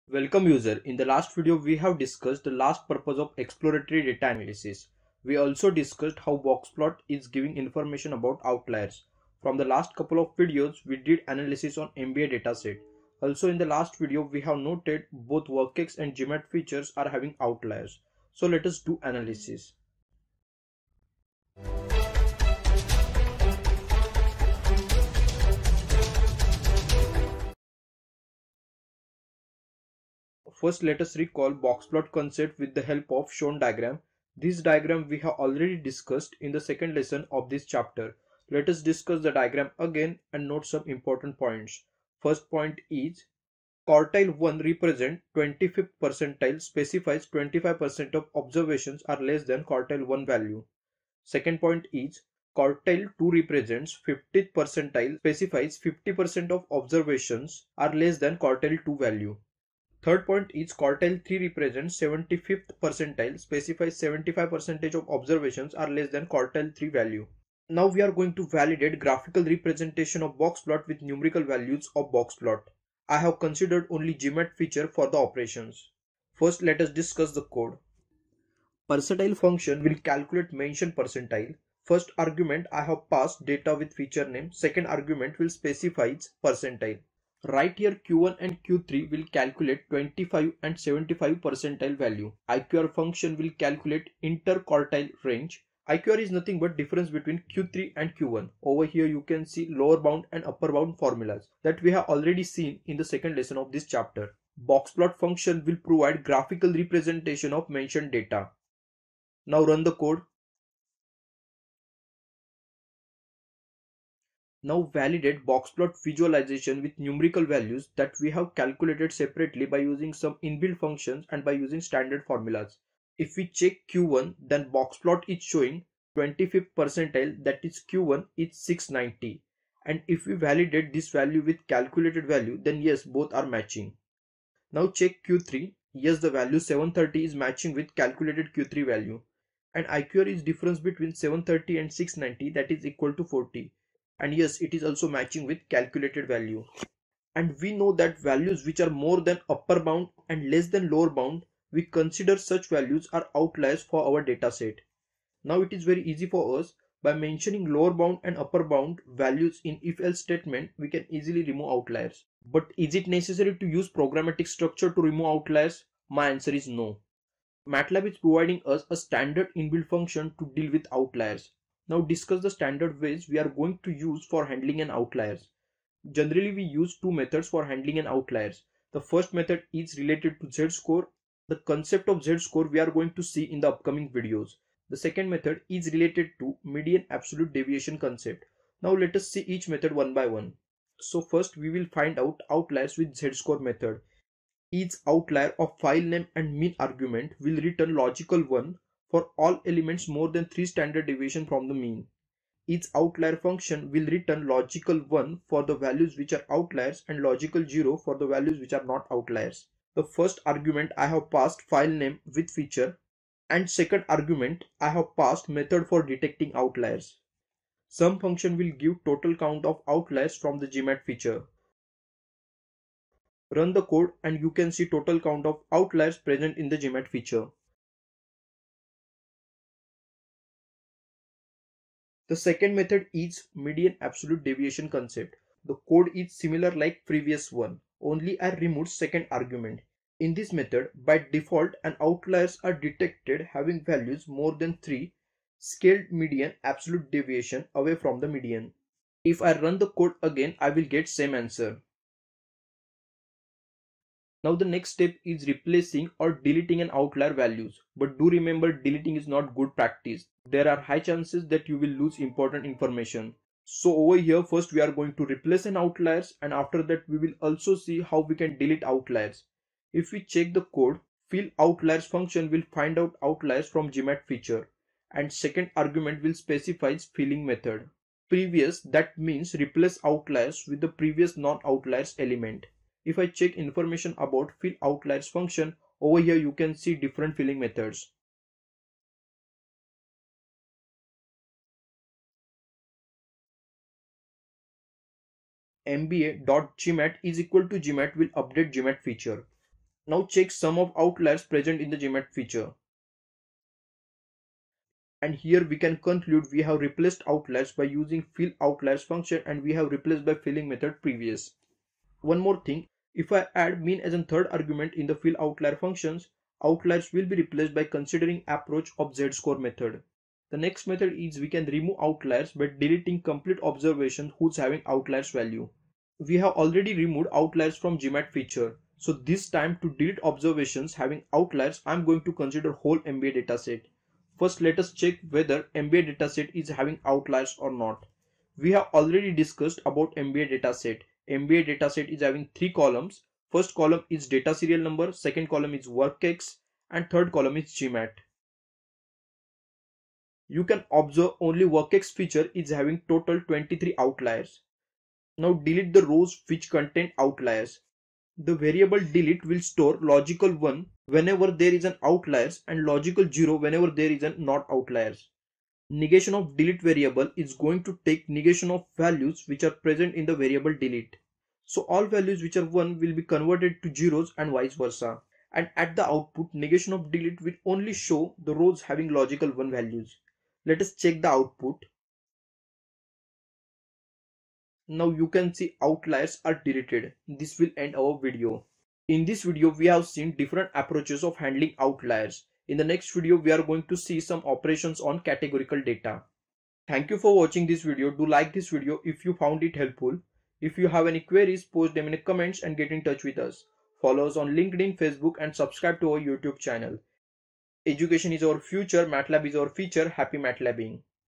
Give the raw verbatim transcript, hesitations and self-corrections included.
Welcome user. In the last video we have discussed the last purpose of exploratory data analysis. We also discussed how boxplot is giving information about outliers. From the last couple of videos we did analysis on M B A dataset. Also in the last video we have noted both workx and GMAT features are having outliers. So let us do analysis. First, let us recall boxplot concept with the help of shown diagram. This diagram we have already discussed in the second lesson of this chapter. Let us discuss the diagram again and note some important points. First point is quartile one represent twenty-fifth percentile, specifies twenty-five percent of observations are less than quartile one value. Second point is quartile two represents fiftieth percentile, specifies fifty percent of observations are less than quartile two value. Third point is quartile three represents seventy-fifth percentile, specifies seventy-five percent of observations are less than quartile three value. Now we are going to validate graphical representation of boxplot with numerical values of boxplot. I have considered only GMAT feature for the operations. First, let us discuss the code. Percentile function will calculate mentioned percentile. First argument I have passed data with feature name. Second argument will specify percentile. Right here Q one and Q three will calculate twenty-five and seventy-five percentile value. I Q R function will calculate interquartile range. I Q R is nothing but difference between Q three and Q one. Over here you can see lower bound and upper bound formulas that we have already seen in the second lesson of this chapter. Boxplot function will provide graphical representation of mentioned data. Now run the code. Now validate boxplot visualization with numerical values that we have calculated separately by using some inbuilt functions and by using standard formulas. If we check Q one, then boxplot is showing twenty-fifth percentile, that is Q one is six ninety. And if we validate this value with calculated value, then yes, both are matching. Now check Q three. Yes, the value seven thirty is matching with calculated Q three value. And I Q R is difference between seven thirty and six ninety, that is equal to forty. And yes, it is also matching with calculated value. And we know that values which are more than upper bound and less than lower bound, we consider such values are outliers for our dataset. Now it is very easy for us. By mentioning lower bound and upper bound values in if-else statement, we can easily remove outliers. But is it necessary to use programmatic structure to remove outliers? My answer is no. MATLAB is providing us a standard inbuilt function to deal with outliers. Now discuss the standard ways we are going to use for handling an outliers. Generally we use two methods for handling an outliers. The first method is related to z-score. The concept of z-score we are going to see in the upcoming videos. The second method is related to median absolute deviation concept. Now let us see each method one by one. So first we will find out outliers with z-score method. Each outlier of file name and mean argument will return logical one for all elements more than three standard deviation from the mean. Each outlier function will return logical one for the values which are outliers and logical zero for the values which are not outliers. The first argument I have passed file name with feature, and second argument I have passed method for detecting outliers. Sum function will give total count of outliers from the GMAT feature. Run the code and you can see total count of outliers present in the GMAT feature. The second method is median absolute deviation concept. The code is similar like previous one, only I removed second argument. In this method, by default, an outliers are detected having values more than three scaled median absolute deviation away from the median. If I run the code again, I will get same answer. Now the next step is replacing or deleting an outlier values. But do remember, deleting is not good practice. There are high chances that you will lose important information. So over here first we are going to replace an outliers, and after that we will also see how we can delete outliers. If we check the code, fill outliers function will find out outliers from GMAT feature, and second argument will specify filling method. Previous, that means replace outliers with the previous non-outliers element. If I check information about fill outliers function, over here you can see different filling methods. M B A.gmat is equal to GMAT will update GMAT feature. Now check sum of outliers present in the G MAT feature. And here we can conclude we have replaced outliers by using fill outliers function, and we have replaced by filling method previous. One more thing, if I add mean as a third argument in the fill outlier functions, outliers will be replaced by considering approach of z-score method. The next method is we can remove outliers by deleting complete observation whose having outliers value. We have already removed outliers from G MAT feature. So this time to delete observations having outliers, I am going to consider whole M B A dataset. First let us check whether M B A dataset is having outliers or not. We have already discussed about M B A dataset. M B A dataset is having three columns. First column is data serial number, second column is workx, and third column is G MAT. You can observe only workx feature is having total twenty-three outliers. Now delete the rows which contain outliers. The variable delete will store logical one whenever there is an outliers and logical zero whenever there is a not outliers. Negation of delete variable is going to take negation of values which are present in the variable delete. So all values which are one will be converted to zeros and vice versa. And at the output, negation of delete will only show the rows having logical one values. Let us check the output. Now you can see outliers are deleted. This will end our video. In this video, we have seen different approaches of handling outliers. In the next video, we are going to see some operations on categorical data. Thank you for watching this video. Do like this video if you found it helpful. If you have any queries, post them in the comments and get in touch with us. Follow us on LinkedIn, Facebook, and subscribe to our YouTube channel. Education is our future, MATLAB is our feature. Happy MATLABing.